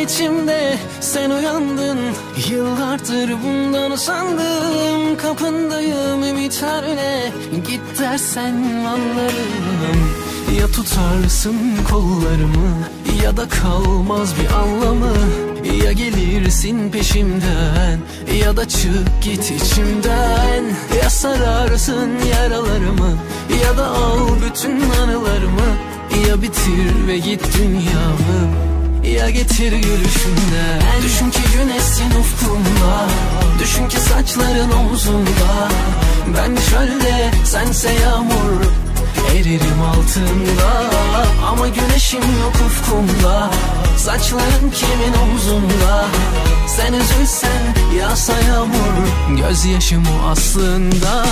içimde sen uyandın. Yıllardır bundan usandım. Kapındayım ümitlerle, git dersen anlarım. Ya tutarsın kollarımı ya da kalmaz bir anlamı. Ya gelirsin peşimden ya da çık git içimden. Ya sararsın yaralarımı ya da al bütün anılarımı. Ya bitir ve git dünyamı, ya getir gülüşünden. Düşün ki güneşsin ufkumda, düşün ki saçların omzumda. Ben çölde, sense yağmur, eririm altında. Ama güneşim yok ufkumda, saçların kimin omzunda. Sen üzülsen yağsa yağmur, gözyaşım o aslında.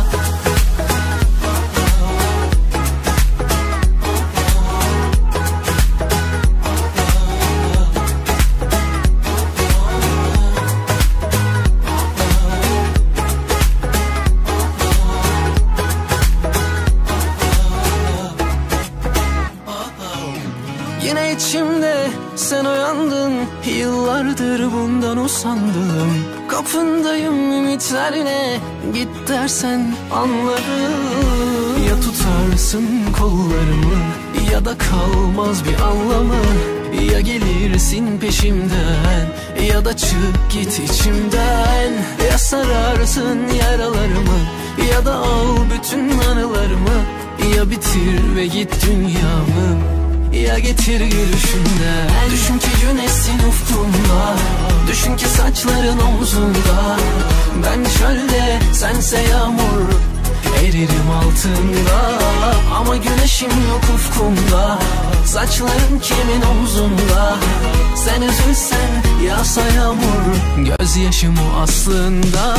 Yine içimde sen uyandın. Yıllardır bundan usandım. Kapındayım ümitlerle, git dersen anlarım. Ya tutarsın kollarımı ya da kalmaz bir anlamı. Ya gelirsin peşimden ya da çık git içimden. Ya sararsın yaralarımı ya da al bütün anılarımı. Ya bitir ve git dünyamı, ya getir gülüşünden. Düşün ki güneşsin ufkumda, düşün ki saçların omzunda. Ben çölde, sense yağmur, eririm altında. Ama güneşim yok ufkumda, saçların kimin omzunda. Sen üzülsen yağsa yağmur, gözyaşım o aslında.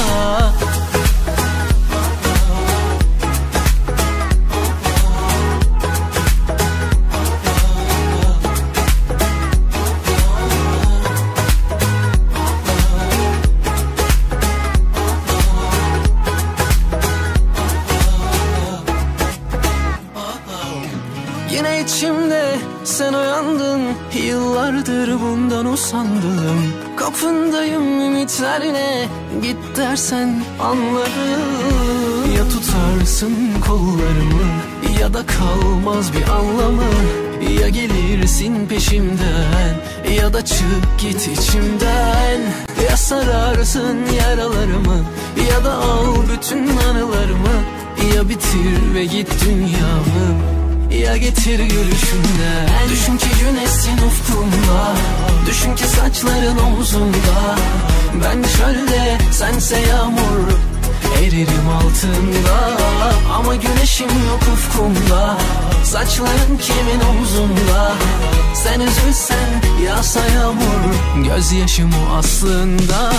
Yine içimde sen uyandın. Yıllardır bundan usandım. Kapındayım ümitlerle, git dersen anlarım. Ya tutarsın kollarımı ya da kalmaz bir anlamı. Ya gelirsin peşimden ya da çık git içimden. Ya sararsın yaralarımı ya da al bütün anılarımı. Ya bitir ve git dünyamı, ya getir gülüşünden. Düşün ki güneşsin ufkumda, düşün ki saçların omzumda. Ben çölde, sense yağmur, eririm altında. Ama güneşim yok ufkumda, saçların kimin omzunda. Sen üzülsen yağsa yağmur, gözyaşım o aslında.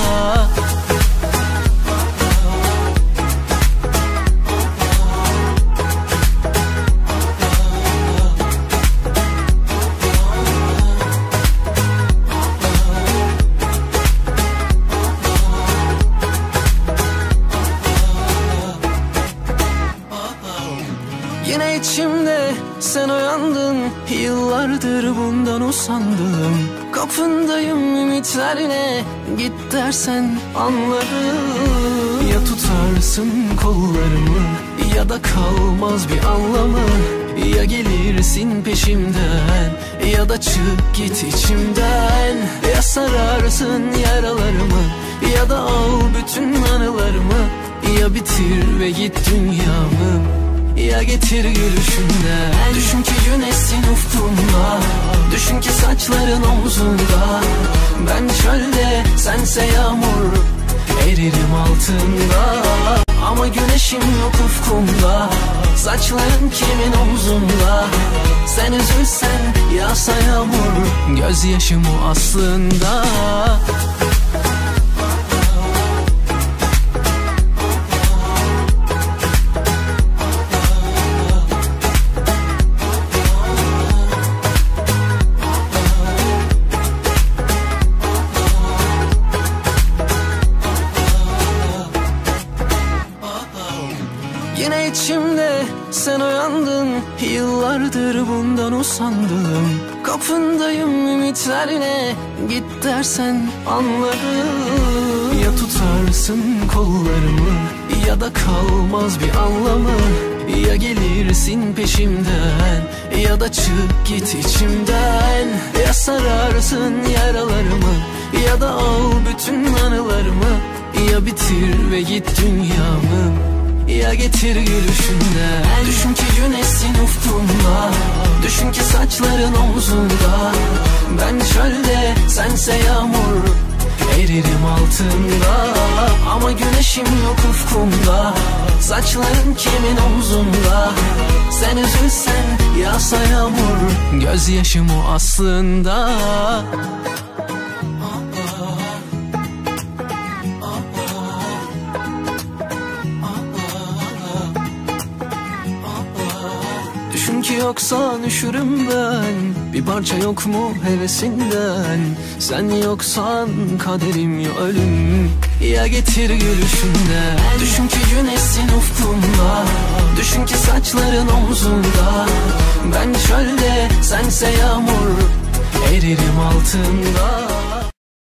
Yine içimde sen uyandın. Yıllardır bundan usandım. Kapındayım ümitlerle, git dersen anlarım. Ya tutarsın kollarımı ya da kalmaz bir anlamı. Ya gelirsin peşimden ya da çık git içimden. Ya sararsın yaralarımı ya da al bütün anılarımı. Ya bitir ve git dünyamı, ya getir gülüşünden. Düşün ki güneşsin ufkumda, düşün ki saçların omzunda. Ben çölde, sense yağmur, eririm altında. Ama güneşim yok ufkumda, saçların kimin omzunda. Sen üzülsen yağsa yağmur, gözyaşım o aslında. Yine içimde sen uyandın. Yıllardır bundan usandım. Kapındayım ümitlerine, git dersen anlarım. Ya tutarsın kollarımı ya da kalmaz bir anlamı. Ya gelirsin peşimden ya da çık git içimden. Ya sararsın yaralarımı ya da al bütün anılarımı. Ya bitir ve git dünyamı, ya getir gülüşünden. Düşün ki güneşsin ufkumda, düşün ki saçların omzunda. Ben çölde, sense yağmur, eririm altında. Ama güneşim yok ufkumda, saçların kimin omzunda. Sen üzülsen yağsa yağmur, gözyaşım o aslında. Düşün ki yoksan üşürüm ben, bir parça yok mu hevesinden. Sen yoksan kaderim ya ölüm, ya getir gülüşünden. Düşün ki güneşsin ufkumda, düşün ki saçların omzunda. Ben çölde, sense yağmur, eririm altında.